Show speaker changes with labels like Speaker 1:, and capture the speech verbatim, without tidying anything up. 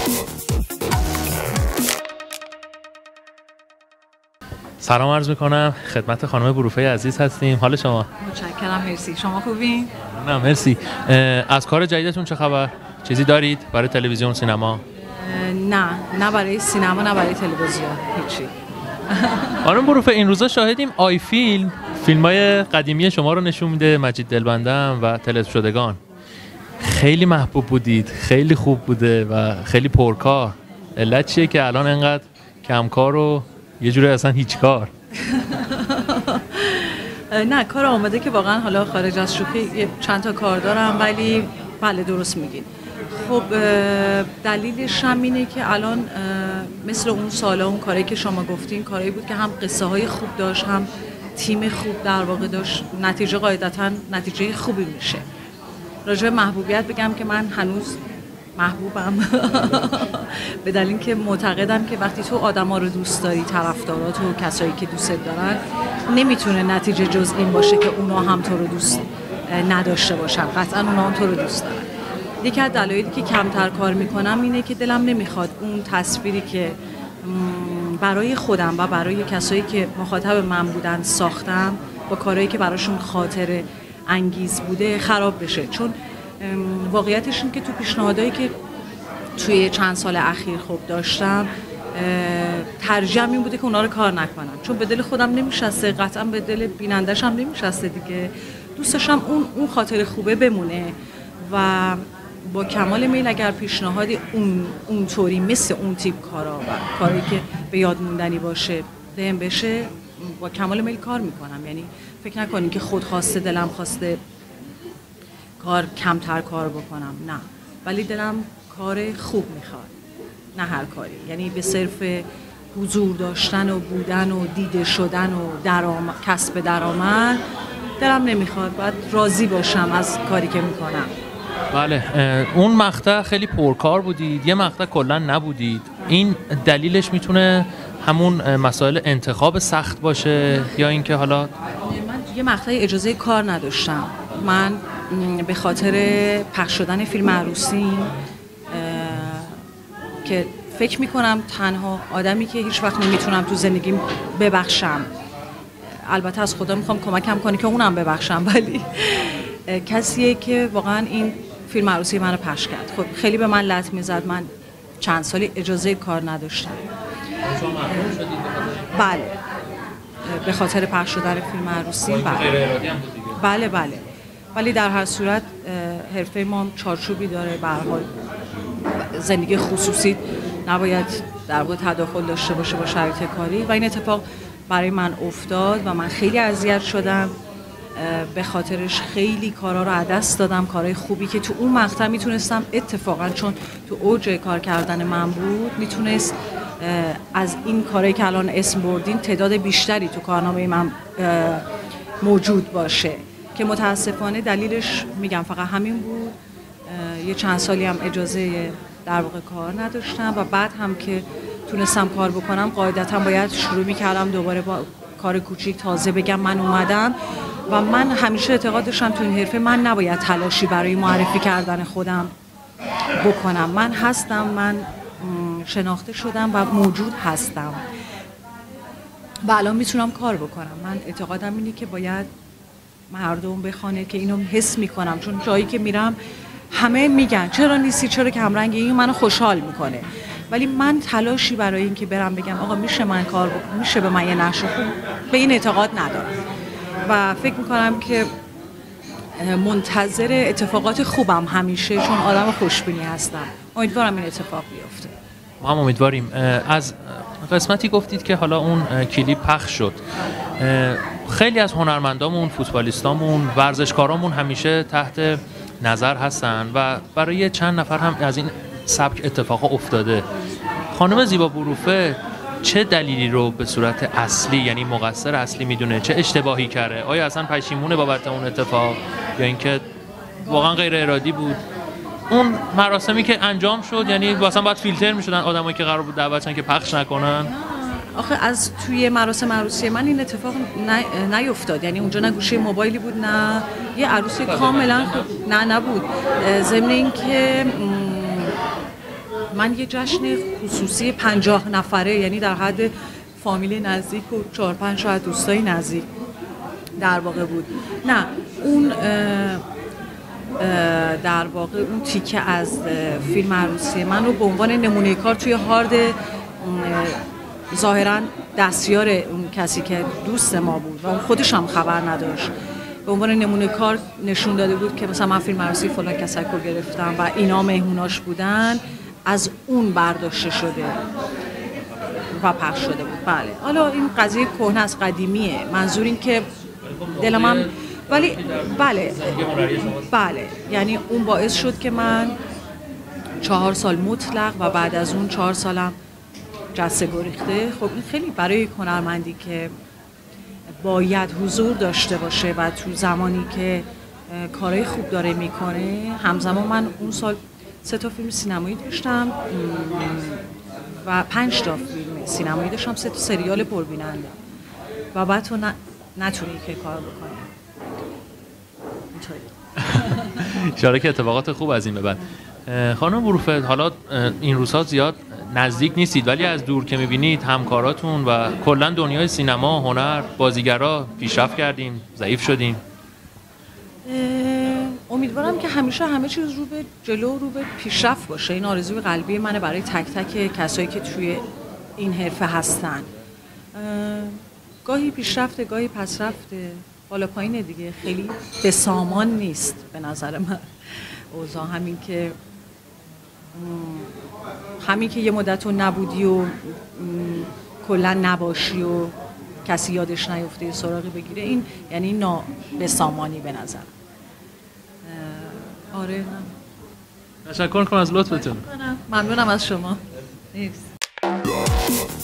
Speaker 1: سلام عرض میکنم خدمت خانم بروفه عزیز هستیم. حال شما؟
Speaker 2: متشکرم، مرسی. شما خوبین؟
Speaker 1: نه مرسی. از کار جدیدتون چه خبر؟ چیزی دارید برای تلویزیون، سینما؟
Speaker 2: نه نه برای سینما نه برای تلویزیون، هیچی.
Speaker 1: خانم بروفه این روزا شاهدیم آی فیلم فیلمای قدیمی شما رو نشون میده، مجید دلبندم و طلسم شدگان. خیلی محبوب بودید، خیلی خوب بوده و خیلی پرکار. علت چیه که الان انقدر کمکار و یه جوری اصلا هیچ کار؟
Speaker 2: نه کار آمده که واقعا حالا خارج از شوخی چند تا کار دارم، ولی بله درست میگین. خب دلیلش هم اینه که الان مثل اون سالا اون کاری که شما گفتین کاری بود که هم قصه های خوب داشت، هم تیم خوب در واقع داشت، نتیجه قاعدتا نتیجه خوبی میشه. راجع به محبوبیت بگم که من هنوز محبوبم به دلیل که معتقدم که وقتی تو آدما رو دوست داری، طرفدارات و کسایی که دوست دارن، نمیتونه نتیجه جز این باشه که اونا هم تو رو دوست نداشته باشن. قطعا اونا هم تو رو دوست دارن. یکی از دلایلی که کمتر کار میکنم اینه که دلم نمیخواد اون تصویری که برای خودم و برای کسایی که مخاطب من بودن ساختم با کارهایی که براشون خاطره انگیز بوده خراب بشه. چون واقعیتش این که تو پیشنهادایی که توی چند سال اخیر خوب داشتم ترجیحم این بوده که اونا رو کار نکنم، چون به دل خودم نمیشسته، قطعا به دل بینندش هم نمیشسته دیگه. دوست داشتم اون اون خاطر خوبه بمونه و با کمال میل اگر پیشنهادی اون اونطوری مثل اون تیپ کارا و کاری که به یاد موندنی باشه بهم بشه، با کمال میل کار میکنم. یعنی فکر نکنین که خود خواسته دلم خواسته کار کمتر کار بکنم، نه، ولی دلم کار خوب میخواد، نه هر کاری. یعنی به صرف حضور داشتن و بودن و دیده شدن و درآمد، کسب درآمد دلم نمیخواد. باید راضی باشم از کاری که میکنم.
Speaker 1: بله، اون مقطع خیلی پرکار بودید، یه مقطع کلا نبودید. این دلیلش میتونه همون مسائل انتخاب سخت باشه یا اینکه حالا
Speaker 2: من یه مقطع اجازه کار نداشتم. من به خاطر پخش شدن فیلم عروسی که فکر میکنم تنها آدمی که هیچ وقت نمیتونم تو زندگیم ببخشم، البته از خدا میخوام کمکم کنه که اونم ببخشم، ولی کسیه که واقعا این فیلم عروسی منو پخش کرد. خب خیلی به من لط میزد. من چند سالی اجازه کار نداشتم. بله، به خاطر پخش شدن فیلم عروسی. بله بله بله ولی در هر صورت حرفه ما چارچوبی داره. به هر حال زندگی خصوصی نباید در واقع تداخل داشته باشه با شرایط کاری و این اتفاق برای من افتاد و من خیلی اذیت شدم. به خاطرش خیلی کارا رو از دست دادم، کارهای خوبی که تو اون مقطع میتونستم اتفاقا چون تو اوج کار کردن من بود میتونست از این کارهایی که الان اسم بردین تعداد بیشتری تو کارنامه من موجود باشه که متاسفانه دلیلش میگم فقط همین بود. یه چند سالی هم اجازه در واقع کار نداشتم و بعد هم که تونستم کار بکنم قاعدتا باید شروع میکردم دوباره با کار کوچیک تازه بگم من اومدم. و من همیشه اعتقاد داشتم تو این حرفه من نباید تلاشی برای معرفی کردن خودم بکنم. من هستم، من شناخته شدم و موجود هستم و الان میتونم کار بکنم. من اعتقادم اینه که باید مردم بخوانه که اینو حس میکنم، چون جایی که میرم همه میگن چرا نیستی، چرا کمرنگی، این منو خوشحال میکنه. ولی من تلاشی برای این که برم بگم آقا میشه من کار بکنم، میشه به من یه نقش خوب، به این اعتقاد ندارم و فکر میکنم که منتظر اتفاقات خوبم همیشه، چون آدم خوشبینی هستم. امیدوارم این اتفاق بیفته.
Speaker 1: ما هم امیدواریم. از قسمتی گفتید که حالا اون کلیپ پخش شد، خیلی از هنرمندامون، فوتبالیستامون، ورزشکارامون همیشه تحت نظر هستن و برای چند نفر هم از این سبک اتفاق افتاده. خانم زیبا بروفه چه دلیلی رو به صورت اصلی، یعنی مقصر اصلی میدونه؟ چه اشتباهی کرده؟ آیا اصلا پشیمونه بابت اون اتفاق یا اینکه واقعا غیر ارادی بود؟ اون مراسمی که انجام شد یعنی واسه باید فیلتر میشدن آدمایی که قرار بود دعوت شدن که پخش نکنن؟
Speaker 2: آخه از توی مراسم عروسی من این اتفاق نیفتاد. یعنی اونجا نه گوشی موبایلی بود، نه یه عروسی کاملا نه نبود. ضمن این که من یه جشن خصوصی پنجاه نفره، یعنی در حد فامیل نزدیک و چهار پنج شاید دوستای نزدیک در واقع بود. نه اون در واقع اون تیکه از فیلم عروسی من رو به عنوان نمونه کار توی هارد ظاهراً دستیار اون کسی که دوست ما بود و اون خودش هم خبر نداشت، به عنوان نمونه کار نشون داده بود که مثلا من فیلم عروسی فلان کسک رو گرفتم و اینا مهموناش بودن، از اون برداشته شده و پخش شده بود. بله حالا این قضیه کهنه از قدیمیه، منظور این که دلم هم ولی بله بله یعنی اون باعث شد که من چهار سال مطلق و بعد از اون چهار سالم جسته گریخته. خب این خیلی برای هنرمندی که باید حضور داشته باشه و تو زمانی که کارهای خوب داره میکنه، همزمان من اون سال سه تا فیلم سینمایی داشتم و پنج تا فیلم سینمایی داشتم، سه تا سریال پربیننده و بعد تو نتونی که کار بکنی.
Speaker 1: اشاره که اتفاقات خوب از این به بعد. خانم بروفه، حالا این روزها زیاد نزدیک نیستید ولی از دور که میبینید همکاراتون و کلا دنیای سینما، هنر، بازیگرا پیشرفت کردیم، ضعیف شدیم.
Speaker 2: امیدوارم که همیشه همه چیز رو به جلو، رو به پیشرفت باشه. این آرزوی قلبی منه برای تک تک کسایی که توی این حرفه هستن. گاهی پیشرفته، گاهی پسرفته، بالا پایینه دیگه، خیلی به سامان نیست به نظر من اوضاع. همین که همین که یه مدت رو نبودی و کلا نباشی و کسی یادش نیفته سراغی بگیره، این یعنی نا به سامانی به نظر. آره
Speaker 1: تشکر کنم از لطفتون.
Speaker 2: ممنونم از شما.